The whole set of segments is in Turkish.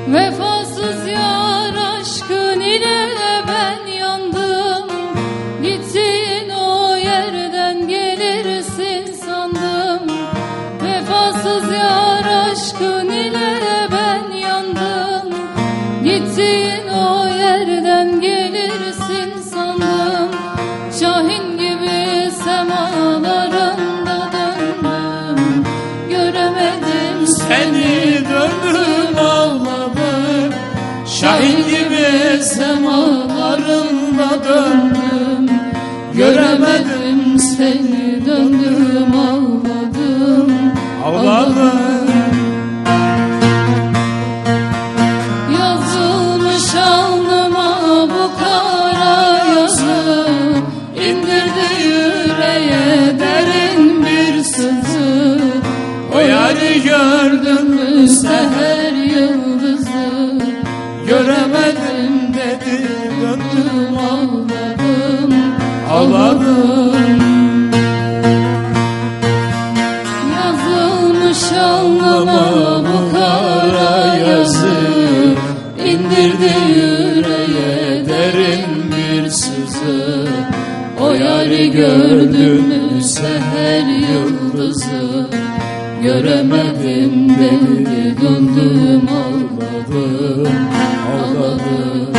Vefasız yar aşkın ile ben yandım. Gittin o yerden gelirsin sandım. Vefasız yar aşkın ile ben yandım. Gittin o yerden gelirsin sandım. Şahin gibi semalarında döndüm. Göremedim seni, döndüm ağladım. Şahin gibi semalarında döndüm. Göremedim seni, döndüm ağladım, ağladım. Yazılmış alnıma bu kara yazı, indirdi yüreğe derin bir sızı. O yarı gördüm mü seher yıldızı, göremedim dedi, döndüm ağladım, ağladım. Yazılmış alnıma bu kara yazı, indirdi yüreğe derin bir sızı. O yarı gördüm mü seher yıldızı, göremedim dedi, döndüm ağladım, ağladım.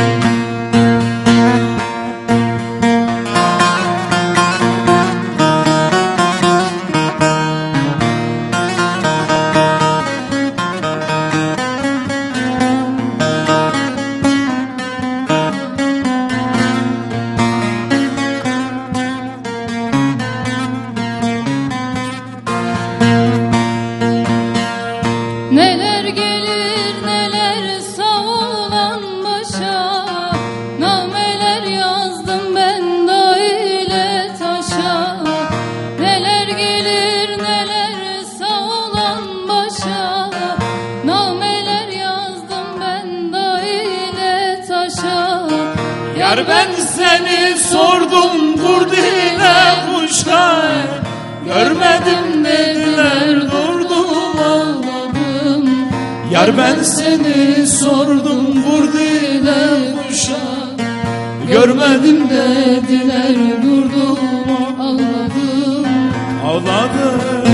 Neler gelir neler savulan başa, nameler yazdım ben da ile taşa. Neler gelir neler savulan başa, nameler yazdım ben da ile taşa. Yar ben seni sordum kurd ile kuşa, görmedim dediler, durdum ağladım. Yar ben seni sordum kurd ile kuşa, görmedim dediler, durdum ağladım, ağladım.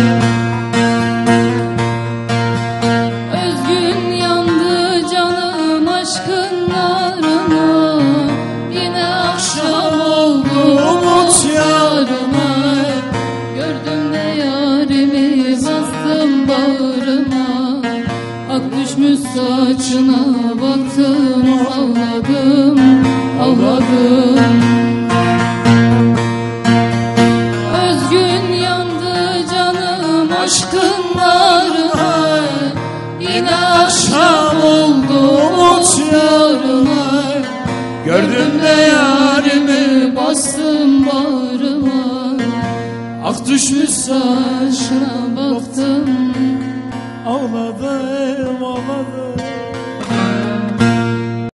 Özgün yandı canım aşkın narına, yine akşam oldu umut yarıma. Gördüm de yarimi bastım bağrıma, ak düşmüş saçına baktım, ağladım, ağladım. Özgün yandı canım aşkın narına, yine akşam oldu umut yarıma. Gördüm de yarimi bastım bağrıma, ak düşmüş saçına baktım, ağladım, ağladım.